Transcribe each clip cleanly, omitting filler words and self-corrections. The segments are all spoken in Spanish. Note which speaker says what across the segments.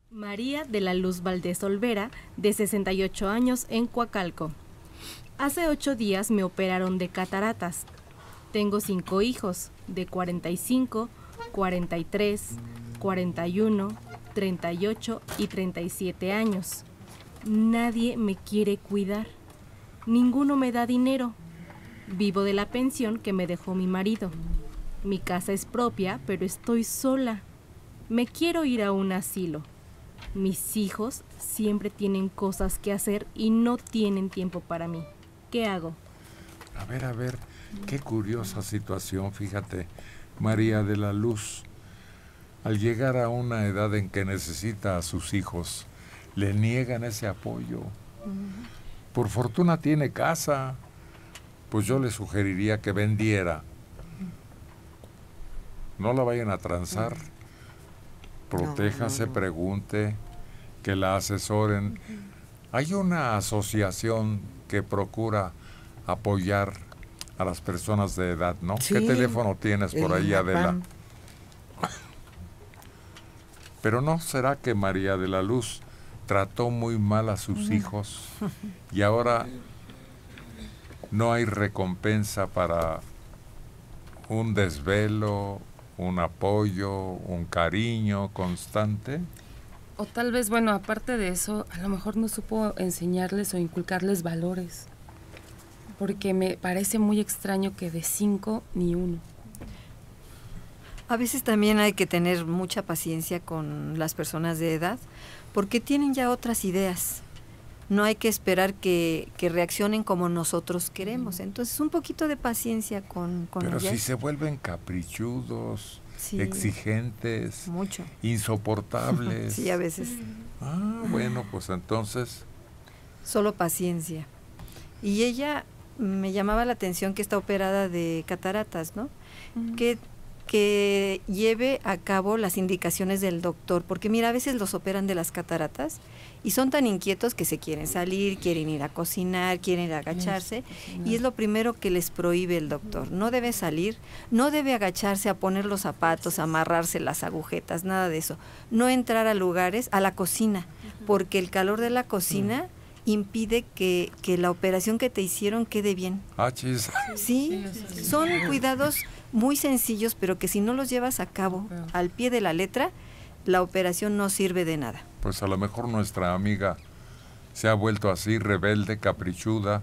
Speaker 1: María de la Luz Valdés Olvera, de 68 años, en Coacalco. Hace 8 días me operaron de cataratas. Tengo 5 hijos, de 45, 43, 41, 38 y 37 años. Nadie me quiere cuidar. Ninguno me da dinero. Vivo de la pensión que me dejó mi marido. Mi casa es propia, pero estoy sola. Me quiero ir a un asilo. Mis hijos siempre tienen cosas que hacer y no tienen tiempo para mí. ¿Qué hago?
Speaker 2: A ver, qué curiosa situación, fíjate. María de la Luz, al llegar a una edad en que necesita a sus hijos, le niegan ese apoyo. Por fortuna tiene casa, pues yo le sugeriría que vendiera. No la vayan a transar. Protéjase, pregunte, que la asesoren. Hay una asociación que procura apoyar a las personas de edad, ¿no? Sí, ¿qué teléfono tienes por ahí, Adela? Pero ¿no será que María de la Luz trató muy mal a sus hijos y ahora no hay recompensa para un desvelo, un apoyo, un cariño constante?
Speaker 3: O tal vez, bueno, aparte de eso, a lo mejor no supo enseñarles o inculcarles valores. Porque me parece muy extraño que de 5 ni uno.
Speaker 4: A veces también hay que tener mucha paciencia con las personas de edad, porque tienen ya otras ideas. No hay que esperar que reaccionen como nosotros queremos. Entonces, un poquito de paciencia con
Speaker 2: Pero
Speaker 4: ellas.
Speaker 2: si se vuelven caprichudos, sí, exigentes,
Speaker 4: mucho,
Speaker 2: insoportables.
Speaker 4: Sí, a veces.
Speaker 2: Bueno, pues entonces...
Speaker 4: Solo paciencia. Y ella me llamaba la atención que está operada de cataratas, ¿no? Que lleve a cabo las indicaciones del doctor, porque mira, a veces los operan de las cataratas y son tan inquietos que se quieren salir, quieren ir a cocinar, quieren ir a agacharse, y es lo primero que les prohíbe el doctor. No debe salir, no debe agacharse a poner los zapatos, a amarrarse las agujetas, nada de eso. No entrar a lugares, a la cocina, porque el calor de la cocina impide que la operación que te hicieron quede bien. Sí, son cuidados muy sencillos, pero que si no los llevas a cabo al pie de la letra, la operación no sirve de nada.
Speaker 2: Pues a lo mejor nuestra amiga se ha vuelto así, rebelde, caprichuda,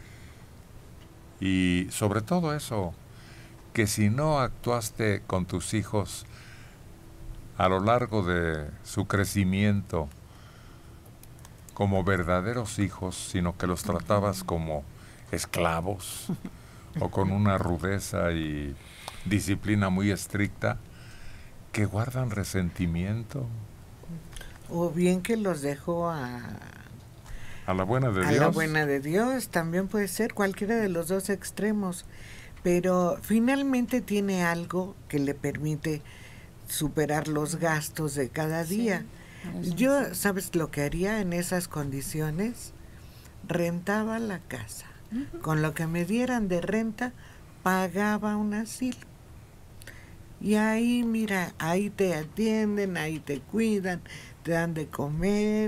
Speaker 2: y sobre todo eso, que si no actuaste con tus hijos a lo largo de su crecimiento como verdaderos hijos, sino que los tratabas como esclavos o con una rudeza y disciplina muy estricta, que guardan resentimiento.
Speaker 5: O bien que los dejó a
Speaker 2: la buena de Dios.
Speaker 5: A la buena de Dios, también puede ser cualquiera de los dos extremos, pero finalmente tiene algo que le permite superar los gastos de cada día. Yo, ¿sabes lo que haría en esas condiciones? Rentaba la casa. Con lo que me dieran de renta, pagaba un asilo. Y ahí, mira, ahí te atienden, ahí te cuidan, te dan de comer.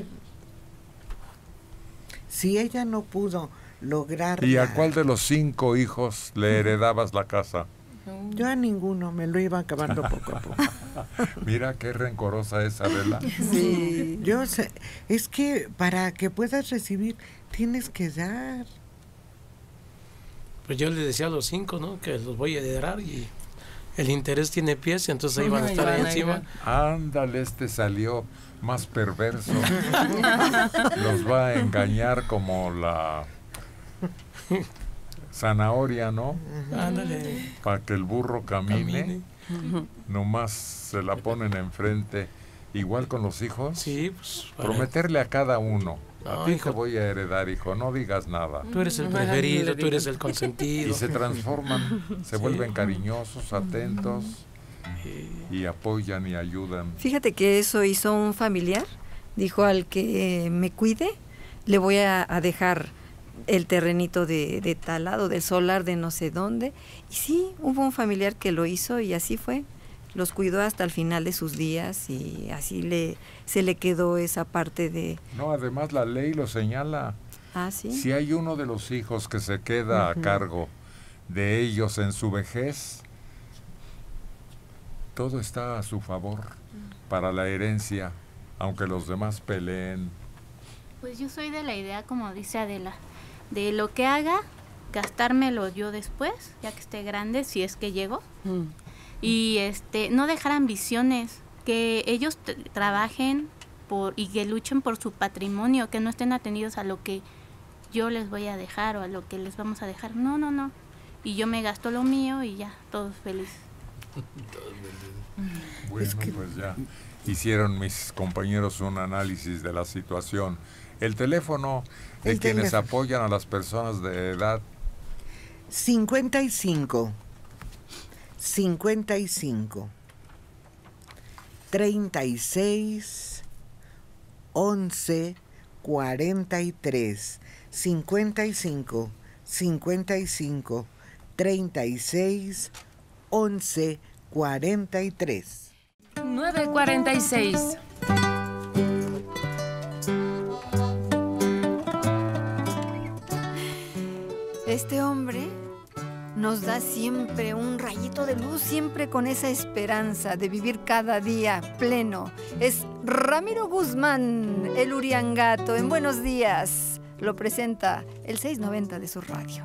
Speaker 5: Si ella no pudo lograr...
Speaker 2: ¿Y a cuál de los 5 hijos le heredabas la casa?
Speaker 5: Yo a ninguno, me lo iba acabando poco a poco.
Speaker 2: Mira qué rencorosa es Adela.
Speaker 5: Sí, yo sé, es que para que puedas recibir tienes que dar.
Speaker 6: Pues yo le decía a los 5, ¿no? Que los voy a heredar y el interés tiene pies, y entonces ahí van a estar ahí encima.
Speaker 2: Ándale, este salió más perverso. Los va a engañar como la zanahoria, ¿no?
Speaker 6: Ándale.
Speaker 2: Para que el burro camine. Nomás se la ponen enfrente. Igual con los hijos.
Speaker 6: Sí, pues.
Speaker 2: Prometerle a cada uno. A ti te voy a heredar, hijo, no digas nada.
Speaker 6: Tú eres el preferido, tú eres el consentido.
Speaker 2: Y se transforman, se vuelven cariñosos, atentos, y apoyan y ayudan.
Speaker 4: Fíjate que eso hizo un familiar. Dijo: al que me cuide, le voy a dejar el terrenito de tal lado, del solar de no sé dónde. Y sí, hubo un familiar que lo hizo y así fue. los cuidó hasta el final de sus días y así se le quedó esa parte de...
Speaker 2: No, además la ley lo señala.
Speaker 4: Ah, ¿sí?
Speaker 2: Si hay uno de los hijos que se queda a cargo de ellos en su vejez, todo está a su favor para la herencia, aunque los demás peleen.
Speaker 7: Pues yo soy de la idea, como dice Adela, de lo que haga, gastármelo yo después, ya que esté grande, si es que llego. Y no dejar ambiciones, que ellos trabajen y que luchen por su patrimonio, que no estén atenidos a lo que yo les voy a dejar o a lo que les vamos a dejar. No. Y yo me gasto lo mío y ya, todos felices.
Speaker 2: Bueno, pues ya hicieron mis compañeros un análisis de la situación. El teléfono de quienes apoyan a las personas de edad.
Speaker 5: 55 36 11 43 55 36 11 43.
Speaker 3: 9:46.
Speaker 4: Este hombre nos da siempre un rayito de luz, siempre con esa esperanza de vivir cada día pleno. Es Ramiro Guzmán, el Uriangato. En Buenos Días lo presenta el 690 de su radio.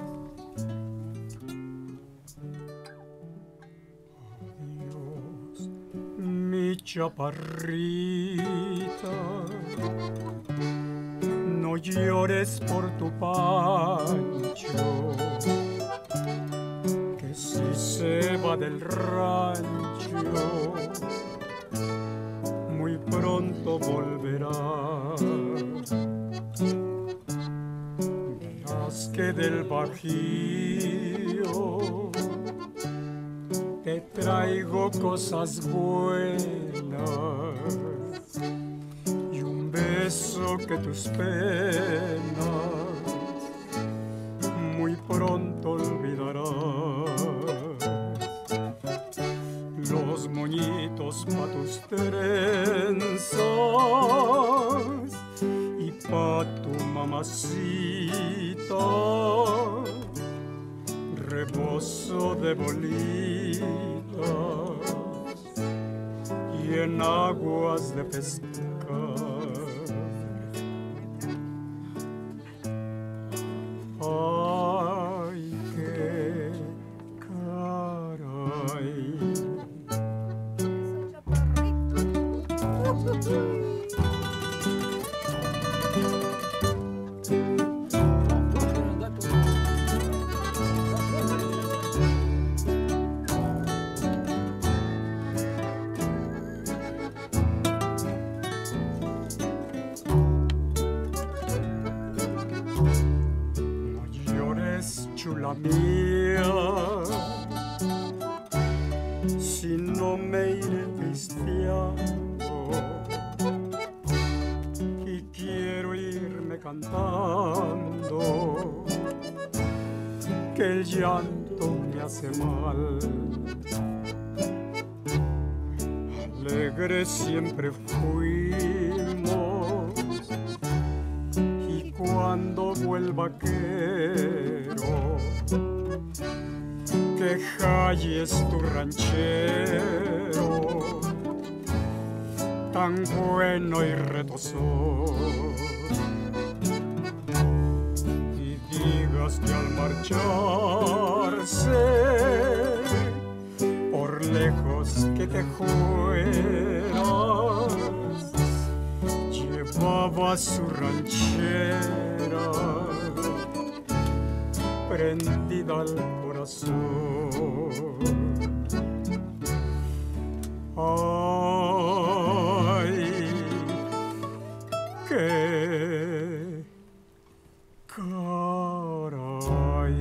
Speaker 8: Adiós, mi chaparrita, no llores por tu Pancho, que si se va del rancho, muy pronto volverá. Verás que del Bajío te traigo cosas buenas y un beso que tus penas muy pronto olvidarás. Los moñitos pa' tus trenzas y pa' tu mamacita, rebozo de bolitas y en aguas de pescar. Ay, qué caray. Chula mía, si no me iré pisteando y quiero irme cantando, que el llanto me hace mal. Alegre siempre fuimos y cuando vuelva quiero que Jayes tu ranchero, tan bueno y retozón, y digas que al marcharse por lejos que te fueras, llevaba su ranchera prendida al corazón. Ay, qué caray.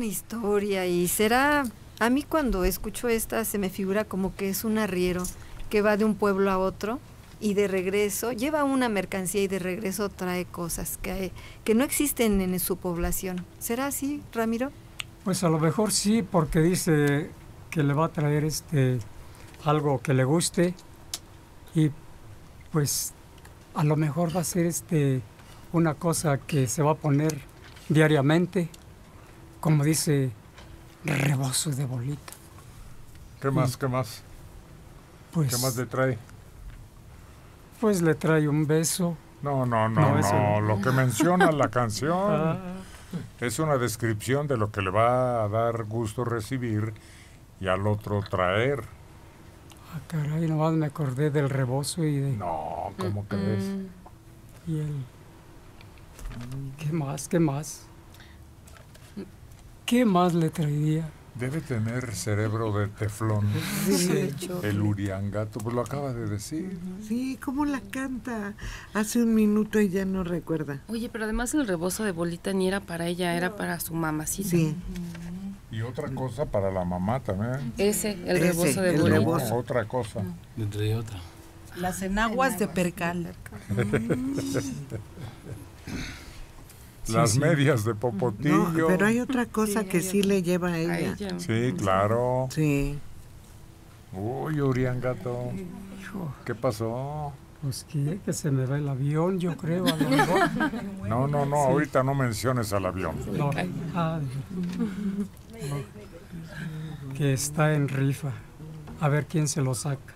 Speaker 4: una historia y será... A mí cuando escucho esta se me figura como que es un arriero que va de un pueblo a otro y de regreso lleva una mercancía y de regreso trae cosas que no existen en su población. ¿Será así, Ramiro?
Speaker 8: Pues a lo mejor sí, porque dice que le va a traer algo que le guste y pues a lo mejor va a ser una cosa que se va a poner diariamente, como dice, rebozo de bolita.
Speaker 2: ¿Qué más? ¿Qué más?
Speaker 8: Pues,
Speaker 2: ¿Qué más le trae?
Speaker 8: Pues le trae un beso.
Speaker 2: No,
Speaker 8: eso.
Speaker 2: lo que menciona la canción es una descripción de lo que le va a dar gusto recibir y al otro traer.
Speaker 8: Ah, caray, nomás me acordé del rebozo y de...
Speaker 2: No, ¿cómo crees?
Speaker 8: Y ¿Qué más? ¿Qué más le traería?
Speaker 2: Debe tener cerebro de teflón.
Speaker 5: Sí.
Speaker 2: El Uriangato, pues lo acaba de decir.
Speaker 5: Sí, ¿cómo la canta? Hace un minuto y ya no recuerda.
Speaker 3: Oye, pero además el rebozo de bolita ni era para ella, era para su mamacita.
Speaker 5: Sí.
Speaker 2: Y otra cosa para la mamá también.
Speaker 3: El rebozo de
Speaker 5: el
Speaker 3: bolita.
Speaker 5: rebozo.
Speaker 2: Otra cosa.
Speaker 9: Entre otra.
Speaker 10: Las enaguas de percal.
Speaker 2: Las medias de popotillo.
Speaker 5: No, pero hay otra cosa que sí le lleva a ella.
Speaker 2: Sí, claro.
Speaker 5: Sí.
Speaker 2: Uy, Uriangato. ¿Qué pasó?
Speaker 8: Pues que se me va el avión, yo creo. A lo mejor.
Speaker 2: No, ahorita no menciones al avión.
Speaker 8: No. Que está en rifa. A ver quién se lo saca.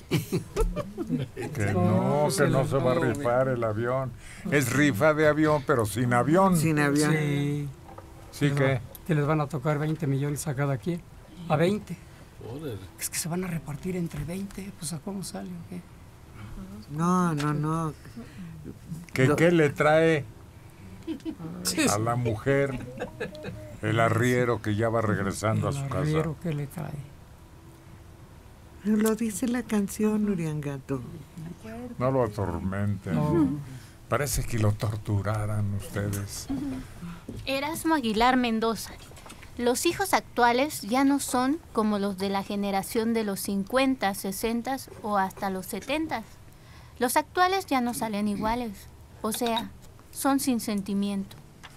Speaker 2: Que no se va a rifar el avión. Es rifa de avión, pero sin avión.
Speaker 5: Sin avión.
Speaker 8: Sí.
Speaker 2: ¿Sí qué?
Speaker 8: Que les van a tocar 20 millones a cada quien. A 20.
Speaker 9: Joder.
Speaker 8: Es que se van a repartir entre 20. Pues ¿a cómo sale o qué?
Speaker 5: No.
Speaker 2: ¿Qué le trae a la mujer el arriero que ya va regresando a su
Speaker 8: El
Speaker 2: casa?
Speaker 8: arriero que le trae.
Speaker 5: Lo dice la canción, Uriangato.
Speaker 2: No lo atormenten.
Speaker 8: No.
Speaker 2: Parece que lo torturaran ustedes.
Speaker 7: Erasmo Aguilar Mendoza. Los hijos actuales ya no son como los de la generación de los 50, 60 o hasta los 70. Los actuales ya no salen iguales. O sea, son sin sentimiento.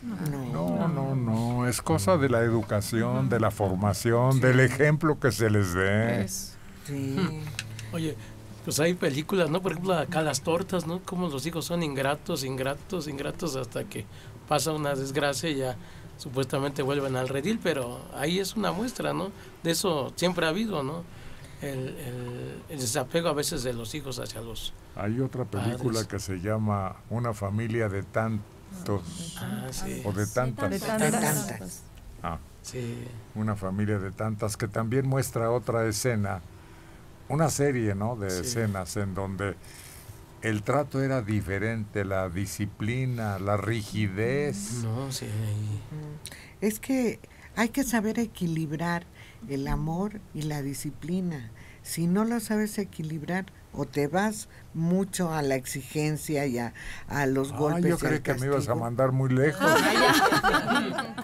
Speaker 2: No. Es cosa de la educación, de la formación, del ejemplo que se les dé.
Speaker 5: Sí.
Speaker 6: Oye, pues hay películas, ¿no? Por ejemplo, acá Las Tortas, ¿no? Como los hijos son ingratos hasta que pasa una desgracia y ya supuestamente vuelven al redil, pero ahí es una muestra, ¿no? De eso siempre ha habido, ¿no? El desapego a veces de los hijos hacia los
Speaker 2: Hay otra película
Speaker 6: padres.
Speaker 2: que se llama Una familia de tantos
Speaker 6: sí.
Speaker 2: o de tantas.
Speaker 10: De tantas.
Speaker 6: Sí.
Speaker 2: Una familia de tantas, que también muestra otra escena, una serie, ¿no? De escenas en donde el trato era diferente, la disciplina, la rigidez.
Speaker 6: No, sí.
Speaker 5: Es que hay que saber equilibrar el amor y la disciplina. Si no lo sabes equilibrar, o te vas mucho a la exigencia y a los golpes.
Speaker 2: Yo
Speaker 5: y
Speaker 2: creí
Speaker 5: al
Speaker 2: que me ibas a
Speaker 5: castigo.
Speaker 2: mandar muy lejos.